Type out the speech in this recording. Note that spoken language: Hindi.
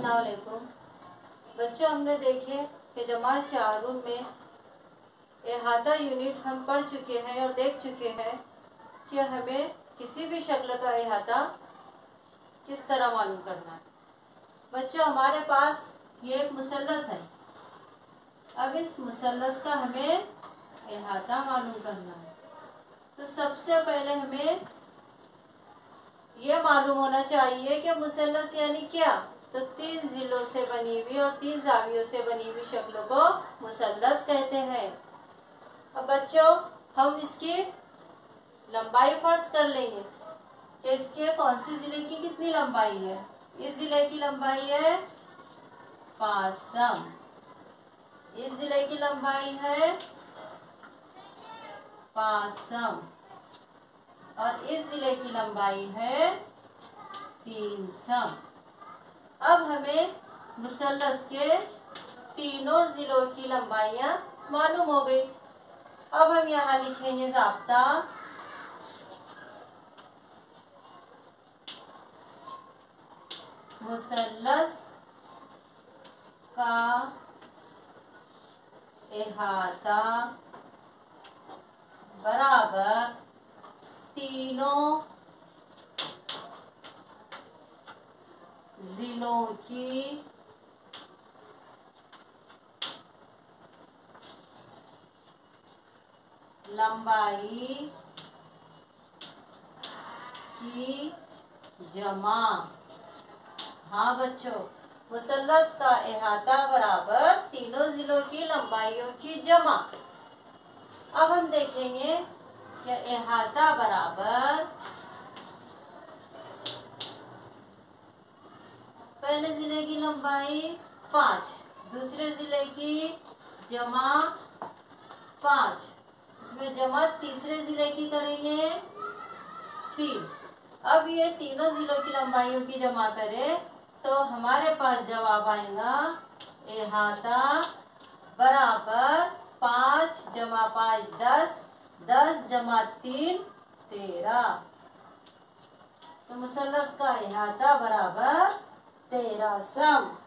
अस्सलाम वालेकुम बच्चों, हमने देखे कि जमात चाहरुम में अहाता यूनिट हम पढ़ चुके हैं और देख चुके हैं कि हमें किसी भी शक्ल का अहाता किस तरह मालूम करना है। बच्चों, हमारे पास ये एक मुसल्लस है। अब इस मुसल्लस का हमें अहाता मालूम करना है, तो सबसे पहले हमें ये मालूम होना चाहिए कि मुसल्लस यानी क्या। तो 3 जिलों से बनी हुई और 3 जावियों से बनी हुई शक्लों को मुसल्लस कहते हैं। अब बच्चों, हम इसकी लंबाई फर्ज कर लेंगे कि इसके कौन सी जिले की कितनी लंबाई है। इस जिले की लंबाई है 5 सम, इस जिले की लंबाई है 5 सम और इस जिले की लंबाई है 3 सम। अब हमें मुसल्लस के तीनों जिलों की लंबाइयां मालूम हो गई। अब हम यहाँ लिखेंगे ज़ाब्ता मुसल्लस का अहाता बराबर तीनों जिलों की लंबाई की जमा। हाँ बच्चों, मुसल्लस का अहाता बराबर तीनों जिलों की लंबाइयों की जमा। अब हम देखेंगे कि अहाता बराबर पहले जिले की लंबाई 5, दूसरे जिले की जमा 5, इसमें जमा तीसरे जिले की करेंगे 3। अब ये तीनों जिलों की लंबाइयों की जमा करें तो हमारे पास जवाब आएगा अहाता बराबर 5 जमा 5 10, 10 जमा 3 13। तो मुसल्लस का अहाता बराबर 13 सम।